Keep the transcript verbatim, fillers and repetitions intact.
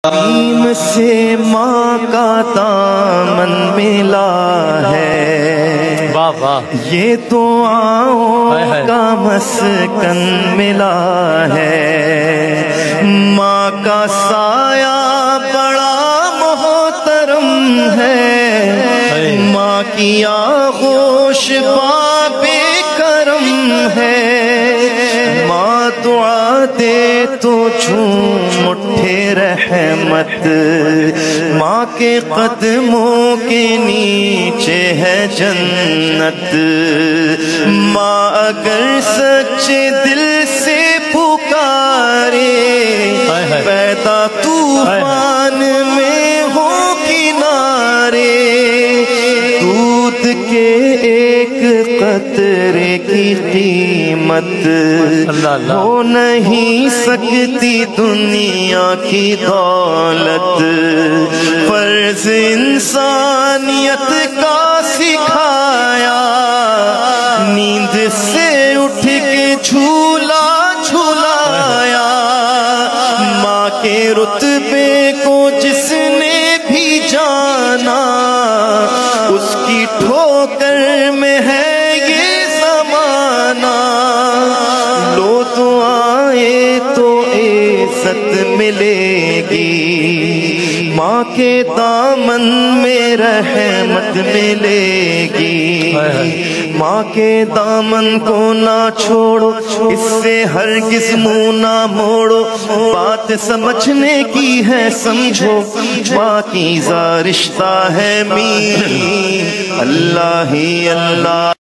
تعلیم سے ماں کا دامن ملا ہے، یہ تو آؤں کا مسکن ملا ہے۔ ماں کا سایہ بڑا محترم ہے، ماں کی آغوش باب کرم ہے۔ ماں دعا دے تو جھوم اٹھے رحمت، ماں کے قدموں کے نیچے ہے جنت۔ ماں اگر سچے دل سے پکارے، پیدا طوفان میں ہو کنارے، دودھ کے ایک قطرے کی قیمت ہو نہیں سکتی دنیا کی دولت۔ فرض انسانیت کا سکھایا، نیند سے اٹھ کے جھولا جھولایا۔ ماں کے رتبے کو جس نے بھی جانا، اس کی ٹھوکر میں ہے یہ زمانہ۔ لو دعائیں تو عزت ملے گی، ماں کے دامن میں رحمت ملے گی۔ ماں کے دامن کو نہ چھوڑو، اس سے ہرگز منہ نہ موڑو۔ بات سمجھنے کی ہے سمجھو، پاکیزہ رشتہ ہے مین اللہ ہی اللہ۔